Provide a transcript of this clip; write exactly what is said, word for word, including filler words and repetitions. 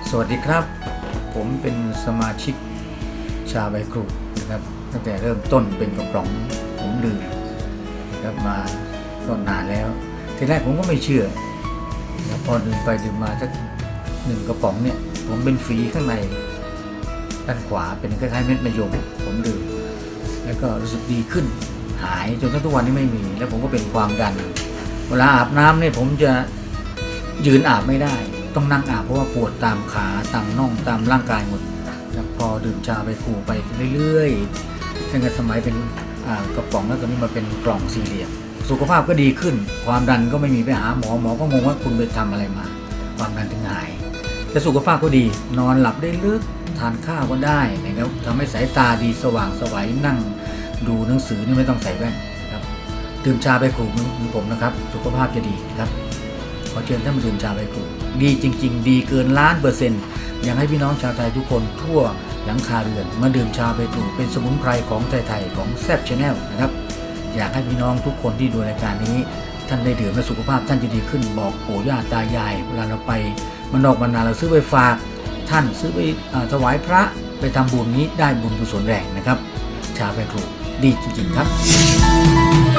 สวัสดีครับผมเป็นสมาชิกชาใบครูนะครับตั้งแต่เริ่มต้นเป็นกระป๋องผมดื่มนะครับมาก็นานแล้วทีแรกผมก็ไม่เชื่อแล้วพอดื่มไปดื่มมาสักหนึ่งกระป๋องเนี่ยผมเป็นฝีข้างในด้านขวาเป็นคล้ายๆเม็ดมะยมผมดื่มแล้วก็รู้สึกดีขึ้นหายจนทุกวันนี้ไม่มีแล้วผมก็เป็นความดันเวลาอาบน้ำเนี่ยผมจะยืนอาบไม่ได้ต้องนั่งอาบเพราะว่าปวดตามขาตามน่องตามร่างกายหมดพอดื่มชาใบครูไปเรื่อยๆตั้งแต่สมัยเป็นกระป๋องแล้วตอนนี้มาเป็นกล่องสี่เหลี่ยมสุขภาพก็ดีขึ้นความดันก็ไม่มีไปหาหมอหมอก็งงว่าคุณไปทำอะไรมาความดันถึงหายแต่สุขภาพก็ดีนอนหลับได้ลึกทานข้าวก็ได้นะครับทำให้สายตาดีสว่างไสวนั่งดูหนังสือนี่ไม่ต้องใส่แว่นครับดื่มชาใบครูเหมือนผมนะครับสุขภาพจะดีครับขอเชิญท่านมาดื่มชาใบครูดีจริงๆดีเกินล้านเปอร์เซ็นต์อยากให้พี่น้องชาวไทยทุกคนทั่วหลังคาเรือนมาดื่มชาใบครูเป็นสมุนไพรของไทยๆของแซ่บชาแนลนะครับอยากให้พี่น้องทุกคนที่ดูรายการนี้ท่านได้ดื่มและสุขภาพท่านจะดีขึ้นบอกปู่ย่าตายายเวลาเราไปมันนอกมันนาเราซื้อไปฝากท่านซื้อไปถวายพระไปทำบุญนี้ได้บุญกุศลแรงนะครับชาใบครูดีจริงๆครับ